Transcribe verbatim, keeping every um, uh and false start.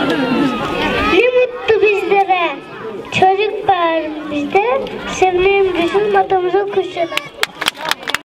Ne mutlu bizlere. Çocuk var bizde. Sevinelim bizim adamıza kuşuna.